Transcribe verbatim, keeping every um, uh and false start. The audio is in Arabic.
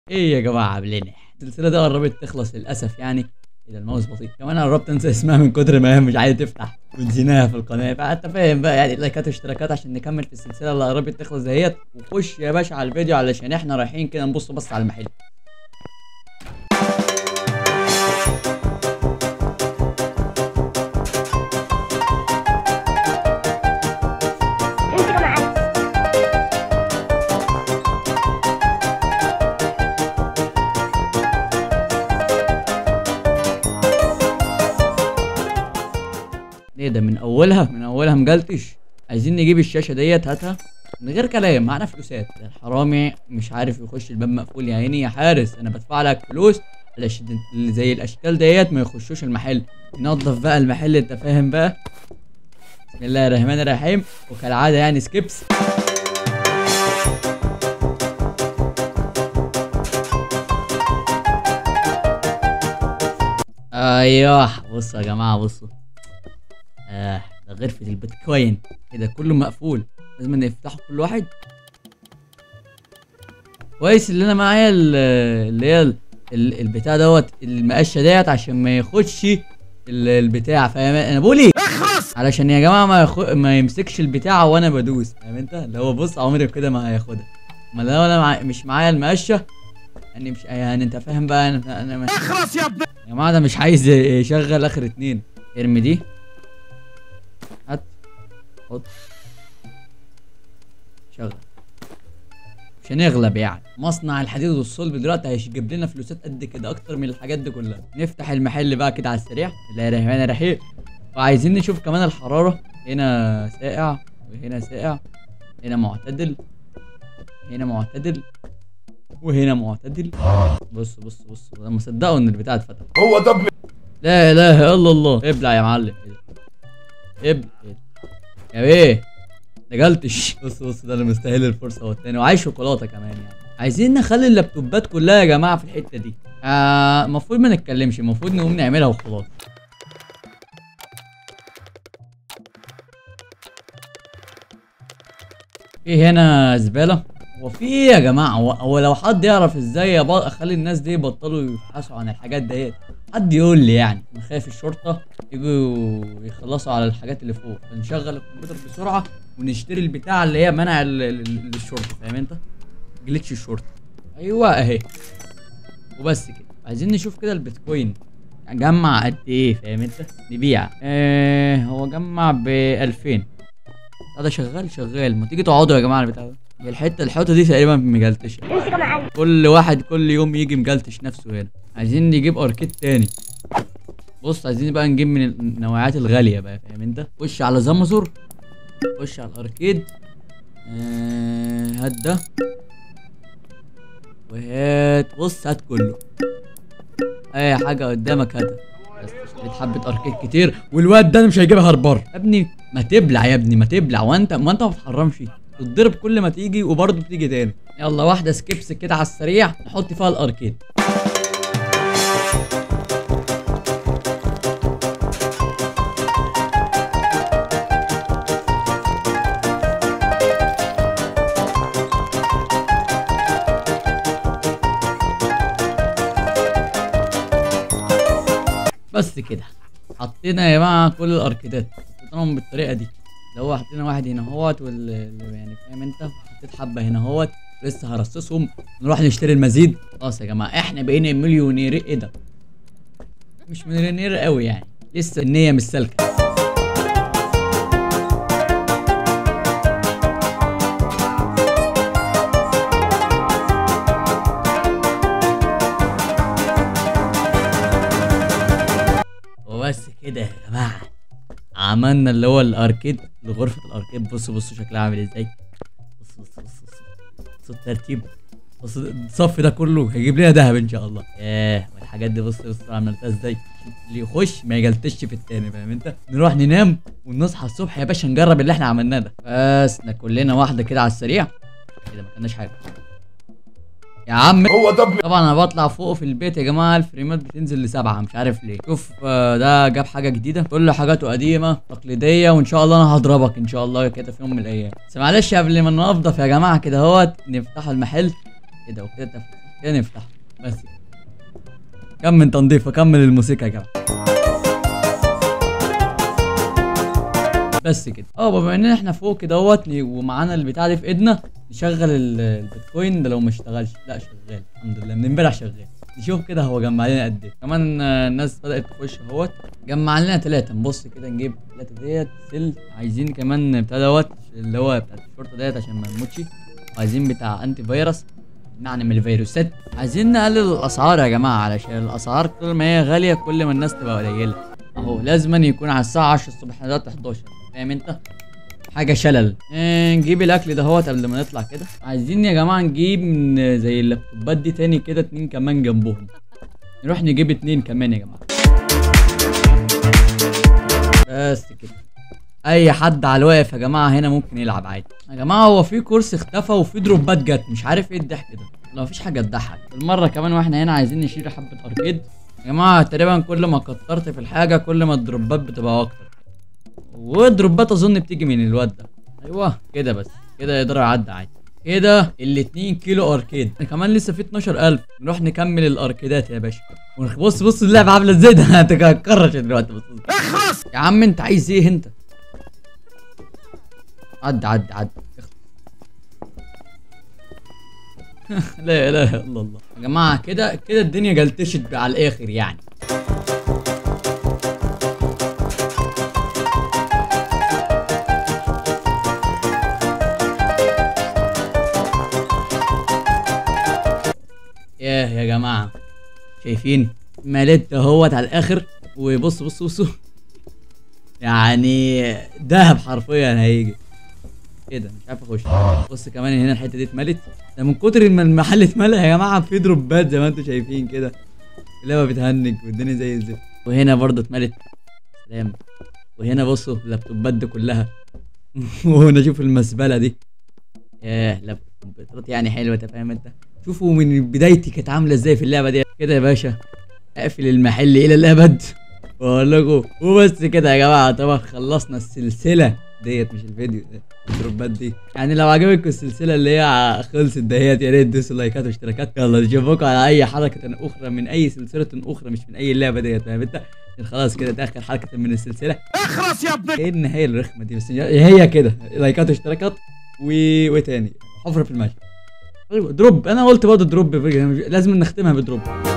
ايه يا جماعه عاملين؟ السلسله دي قربت تخلص للاسف يعني. ايه ده الماوس بطيء كمان، انا قربت انسى اسمها من كتر ما هي مش عايزه تفتح ونسيناها في القناه، فانت فاهم بقى يعني لايكات واشتراكات عشان نكمل في السلسله اللي قربت تخلص دهيت. وخش يا باشا على الفيديو علشان احنا رايحين كده نبص بص على المحل. ايه ده من اولها من اولها مجلتش. عايزين نجيب الشاشه ديت، هاتها من غير كلام، معانا فلوسات. الحرامي مش عارف يخش، الباب مقفول يا عيني. يا حارس انا بدفع لك فلوس علشان اللي زي الاشكال ديت ما يخشوش المحل. ننظف بقى المحل، انت فاهم بقى. بسم الله الرحمن الرحيم، وكالعاده يعني سكيبس. ايوه بصوا يا جماعه بصوا. آه ده غرفة البيتكوين. ايه ده كله مقفول، لازم نفتحه كل واحد. كويس اللي انا معايا اللي هي ال- ال- البتاع دوت المقشه ديت عشان ما ياخدش ال- البتاع، فاهم انا بقول ايه؟ علشان يا جماعه ما يخ... ما يمسكش البتاع وانا بدوس، فاهم انت؟ اللي هو بص عمري كده ما هياخدها. ما لو انا مع... مش معايا المقشه يعني، مش يعني انت فاهم بقى. انا انا اخرس يا ابني يا جماعه ده مش عايز يشغل اخر اتنين. ارمي دي، هات، حط، شغل. مش هنغلب يعني. مصنع الحديد والصلب دلوقتي هيجيب لنا فلوسات قد كده اكتر من الحاجات دي كلها. نفتح المحل بقى كده على السريع. بسم الله الرحمن الرحيم. وعايزين نشوف كمان الحرارة. هنا ساقع وهنا ساقع، هنا معتدل، هنا معتدل، وهنا معتدل. بص بص بص لما صدقوا ان البتاع اتفتح. هو ده ابن لا اله الا الله. ابلع يا معلم، ابلع يا بيه. نجلتش. بص بص ده اللي مستاهل الفرصه هو التاني، وعايز شوكولاته كمان يعني. عايزين نخلي اللابتوبات كلها يا جماعه في الحته دي. آه المفروض ما نتكلمش، المفروض نقوم نعملها وخلاص. في هنا زباله. هو في ايه يا جماعه؟ هو, هو لو حد يعرف ازاي يبقى اخلي الناس دي يبطلوا يبحثوا عن الحاجات ديت، حد يقول لي يعني. انا خايف الشرطه يجوا يخلصوا على الحاجات اللي فوق، فنشغل الكمبيوتر بسرعه ونشتري البتاع اللي هي منع للشرطه، فاهم انت؟ جليتش الشرطه. ايوه اهي. وبس كده. عايزين نشوف كده البيتكوين جمع قد ايه، فاهم انت؟ نبيع. ايه هو جمع ب ألفين. هذا شغال شغال. ما تيجي تقعدوا يا جماعه البتاع ده. هي الحته الحوته دي تقريبا مجلتشه. كل واحد كل يوم يجي مجلتش نفسه هنا. عايزين نجيب اركيد تاني. بص عايزين بقى نجيب من النوعيات الغاليه بقى، فاهم انت؟ خش على زامازور، خش على الاركيد. آه هات ده وهات، بص هات كله، اي حاجه قدامك هاتها. بس اشتريت حبه اركيد كتير، والواد ده انا مش هيجيبها هربر يا ابني. ما تبلع يا ابني، ما تبلع. وانت ما انت ما بتحرمش، تتضرب كل ما تيجي وبرضه بتيجي تاني. يلا واحده سكيبس كده على السريع نحط فيها الاركيد. بس كده حطينا يا جماعه كل الاركيدات، حطيناهم بالطريقه دي. اللي هو حطينا واحد هنا اهوت، وال يعني فاهم انت؟ حطيت حبه هنا اهوت، لسه هرصصهم نروح نشتري المزيد. خلاص يا جماعه احنا بقينا مليونير. ايه ده؟ مش مليونير قوي يعني، لسه النيه مش سالكه. وبس كده يا جماعه عملنا اللي هو الاركيد لغرفه الاركيد. بصوا بصوا شكلها عامل ازاي. بص بص بص بص بص الترتيب. بص الصف ده كله هيجيب لنا ذهب ان شاء الله. ياه والحاجات دي بص بص عملتها ازاي. اللي يخش ما يجلتش في التاني، فاهم انت؟ نروح ننام ونصحى الصبح يا باشا نجرب اللي احنا عملناه ده. بس ناكل لنا واحده كده على السريع. كده ما كناش حاجه يا عم. هو ده ابن طبعا انا بطلع فوق في البيت يا جماعه الفريمات بتنزل لسبعه، مش عارف ليه. شوف آه، ده جاب حاجه جديده، كل حاجاته قديمه تقليديه، وان شاء الله انا هضربك ان شاء الله كده في يوم من الايام. بس معلش قبل ما ننضف يا جماعه كده اهوت نفتحوا المحل كده وكده. كده نفتح بس. كمل تنظيفه، كمل الموسيقى يا جماعه. بس كده. اه بما ان احنا فوق كده اهوت ومعانا البتاع دي في ايدنا، نشغل البيتكوين ده. لو ما اشتغلش، لا شغال الحمد لله، من امبارح شغال. نشوف كده هو جمع لنا قد ايه. كمان الناس بدات تخش اهوت، جمع لنا ثلاثه. نبص كده نجيب ثلاثه ديت سل. عايزين كمان بتاع دوت اللي هو بتاع الشرطه ديت عشان ما نموتش. عايزين بتاع انتي فيروس نعني من الفيروسات. عايزين نقلل الاسعار يا جماعه، علشان الاسعار كل ما هي غاليه كل ما الناس تبقى قليله. اهو لازما يكون على الساعه عشرة الصبح دلوقتي حداشر، فاهم انت؟ حاجه شلل. إيه نجيب الاكل ده هوت قبل ما نطلع كده. عايزين يا جماعه نجيب من زي اللابتوبات دي تاني كده اتنين كمان جنبهم. نروح نجيب اتنين كمان يا جماعه. بس كده. اي حد على الواقف يا جماعه هنا ممكن يلعب عادي يا جماعه. هو في كورس اختفى وفي دروبات جت، مش عارف ايه الضحك ده. لو مفيش حاجه تضحك بالمره كمان واحنا هنا عايزين نشيل حبه اركيد يا جماعه. تقريبا كل ما كترت في الحاجه كل ما الدروبات بتبقى اكتر، والدروبات اظن بتيجي من الواد ده. ايوه كده بس كده يقدر يعدي عادي كده. الاتنين كيلو اركيد كمان لسه في اتناشر الف. نروح نكمل الاركيدات يا باشا. بص بص اللعبه عامله ازاي ده. هتكرش دلوقتي. بص اخلص يا عم، انت عايز ايه انت؟ عد عد عد. لا اله الا الله يا جماعه. كده كده الدنيا جلتشت على الاخر يعني. ياه يا جماعه، شايفين مليت اهوت على الاخر. وبص بص بصوا يعني دهب حرفيا هيجي كده. مش عارف اخش. بص كمان هنا الحته دي اتملت. ده من كتر ما المحل اتملى يا جماعه. في دروبات زي ما انتم شايفين كده. اللعبه بتهنج والدنيا زي الزفت. وهنا برضه اتملت. سلام. وهنا بصوا اللابتوبات دي كلها. وهنا شوف المزبله دي. ياه لابتوب كمبيوترات يعني حلوه، انت فاهم انت. شوفوا من بدايتي كانت عامله ازاي في اللعبه دي. كده يا باشا اقفل المحل الى الابد واقول لكم. وبس كده يا جماعه، طبعا خلصنا السلسله ديت، مش الفيديو ده، الدروبات دي. يعني لو عجبتكم السلسله اللي هي خلصت دهيت يا ريت تدوسوا لايكات واشتراكات. يلا نشوفكم على اي حركه اخرى من اي سلسله اخرى، مش من اي اللعبه ديت، فاهم انت؟ خلاص كده ده اخر حلقه من السلسله. اخلص يا ابني. ايه النهايه الرخمه دي بس؟ هي كده لايكات واشتراكات و وتاني حفره في المشي. دروب. انا قلت برضه دروب، لازم نختمها بدروب.